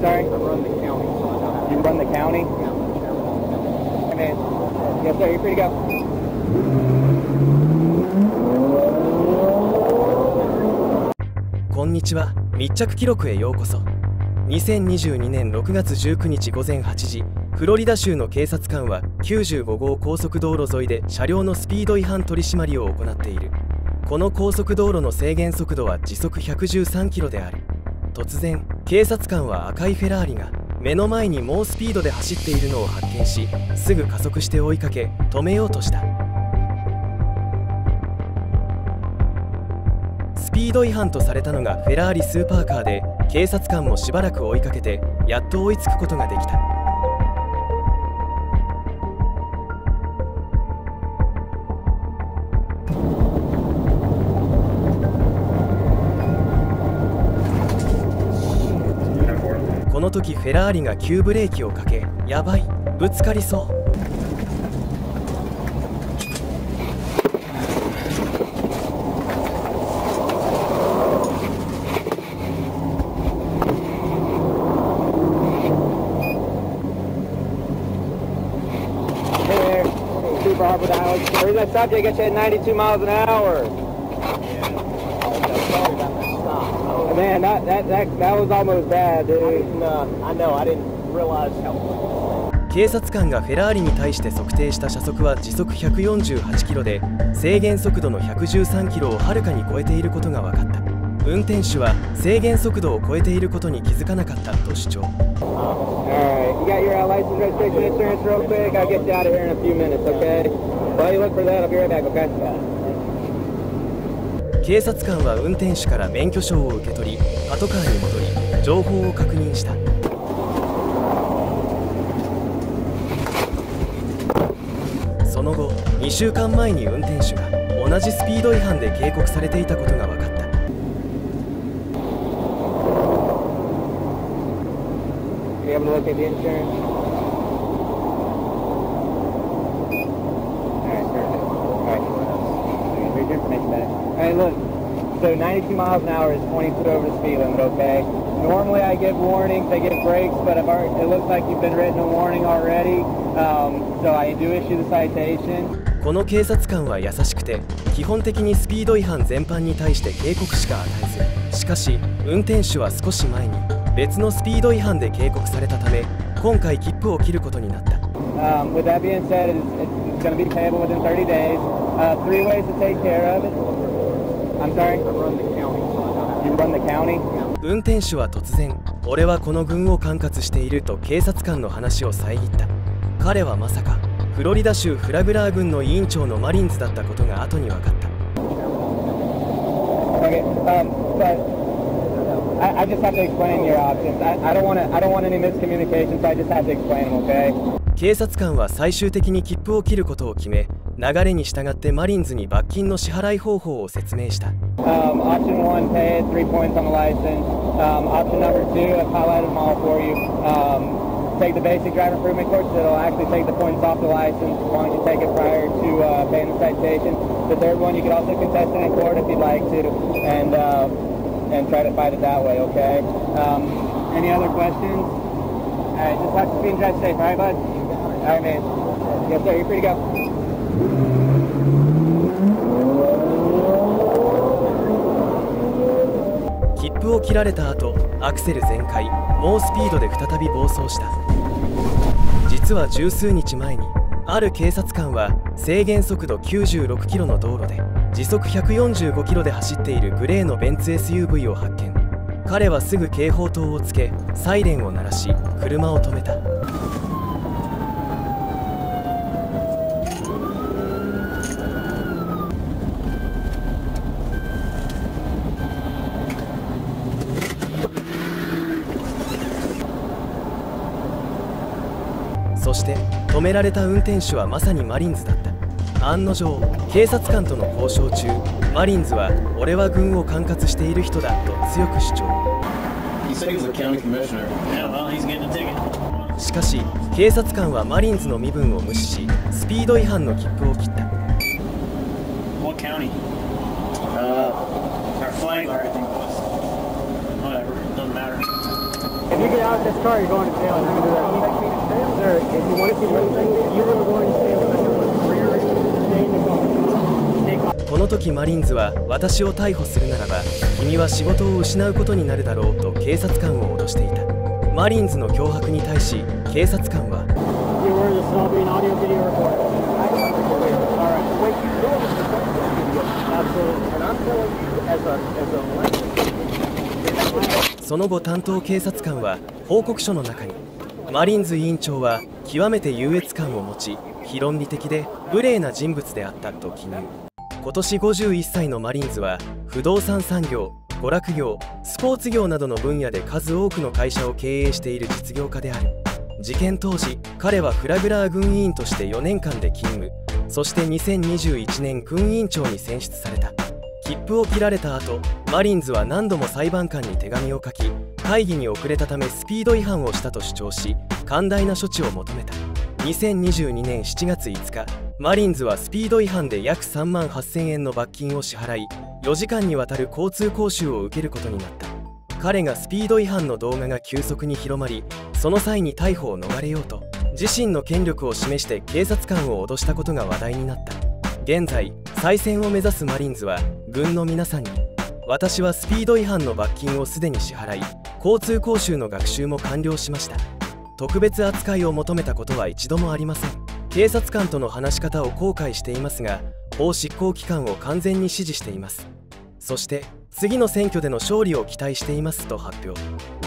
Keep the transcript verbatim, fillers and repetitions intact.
sorry? I run the county. You run the county? I mean, yes, sir. You're free to go. こんにちは。密着記録へようこそ。にせんにじゅうにねんろくがつじゅうくにちごぜんはちじ、フロリダ州の警察官はきゅうじゅうごごう高速道路沿いで車両のスピード違反取り締まりを行っている。この高速道路の制限速度は時速ひゃくじゅうさんキロである。突然、警察官は赤いフェラーリが目の前に猛スピードで走っているのを発見し、すぐ加速して追いかけ止めようとした。スピード違反とされたのがフェラーリスーパーカーで、警察官もしばらく追いかけてやっと追いつくことができた。この時フェラーリが急ブレーキをかけ、やばい、ぶつかりそう。 Harbor to Alex. The reason I stopped you, I got you at ninety-two miles an hour. Man, that, that, that, that was almost bad, dude. I didn't, uh, I know, I didn't realize how... 警察官がフェラーリに対して測定した車速は時速ひゃくよんじゅうはちキロで、制限速度のひゃくじゅうさんキロをはるかに超えていることが分かった。運転手は制限速度を超えていることに気づかなかったと主張。 Alright, you got your uh, license, registration, insurance real quick. I'll get you out of here in a few minutes, okay? While you look for that, I'll be right back, okay? 警察官は運転手から免許証を受け取り、パトカーに戻り、情報を確認した。その後、にしゅうかんまえに運転手が同じスピード違反で警告されていたことが分かった。 You able to look at the insurance? Alright, perfect. Alright. Here's your information back. Alright, look. So ninety-two miles an hour is twenty foot over the speed limit, okay? Normally I give warnings, I give breaks, but I've already, it looks like you've been written a warning already. Um, so I do issue the citation. この警察官は優しくて、基本的にスピード違反全般に対して警告しか与えず、しかし運転手は少し前に別のスピード違反で警告されたため、今回切符を切ることになった。 Um, with that being said, it's, it's going to be payable within thirty days. Uh, three ways to take care of it. I'm sorry? I run the county. You run the county? 運転手は突然、俺はこの郡を管轄していると警察官の話を遮った。彼はまさかフロリダ州フラグラー郡の委員長のマリンズだったことが後に分かった。 Okay, um, but I, I just have to explain your options. I, I don't want to. I don't want any miscommunication, so I just have to explain them, okay? 警察官は最終的に切符を切ることを決め、流れに従ってマリンズに罰金の支払い方法を説明した。 Um, option one, pay it, three points on the license. Um, option number two, I've highlighted them all for you. Um, take the basic driver improvement course. It'll actually take the points off the license as long as you take it prior to uh, paying the citation. The third one, you can also contest it in court if you'd like to, and uh, and try to fight it that way. Okay. Um, any other questions? All right, just watch the speed and drive safe. All right, bud. All right, man. Yes, sir. You're free to go. 切符を切られた後、アクセル全開、猛スピードで再び暴走した。実は十数日前にある警察官は制限速度きゅうじゅうろくキロの道路で時速ひゃくよんじゅうごキロで走っているグレーのベンツ エスユーブイ を発見。彼はすぐ警報灯をつけ、サイレンを鳴らし車を止めた。そして止められた運転手はまさにマリンズだった。案の定、警察官との交渉中、マリンズは俺は軍を管轄している人だと強く主張。しかし警察官はマリンズの身分を無視し、スピード違反の切符を切った。 What county? Uh, our flag, I think it was. Whatever, doesn't matter. If you get out of this car, you're going to jail. I'm not going to do that. Sir, if you want to see one thing, you are going to stay in the car. Rear end, stay in the car. Take off. この時マリーンズは私を逮捕するならば君は仕事を失うことになるだろうと警察官を脅していた。マリーンズの脅迫に対し警察官は You're aware this is all being audio video recorded. All right. Wait, you know this is absolutely. And I'm telling you as a as a その後担当警察官は報告書の中にマリーンズ委員長は極めて優越感を持ち非論理的で無礼な人物であったと記入。今年ごじゅういっさいのマリーンズは不動産産業、娯楽業、スポーツ業などの分野で数多くの会社を経営している実業家である。事件当時彼はフラグラー軍委員としてよねんかんで勤務、そしてにせんにじゅういちねん軍委員長に選出された。切符を切られた後マリーンズは何度も裁判官に手紙を書き会議に遅れたためスピード違反をしたと主張し寛大な処置を求めた。にせんにじゅうにねんしちがついつかマリーンズはスピード違反で約さんまんはっせんえんの罰金を支払いよじかんにわたる交通講習を受けることになった。彼がスピード違反の動画が急速に広まりその際に逮捕を逃れようと自身の権力を示して警察官を脅したことが話題になった。現在再選を目指すマリーンズは軍の皆さんに私はスピード違反の罰金をすでに支払い交通講習の学習も完了しました。特別扱いを求めたことは一度もありません。警察官との話し方を後悔していますが法執行機関を完全に支持しています。そして次の選挙での勝利を期待していますと発表。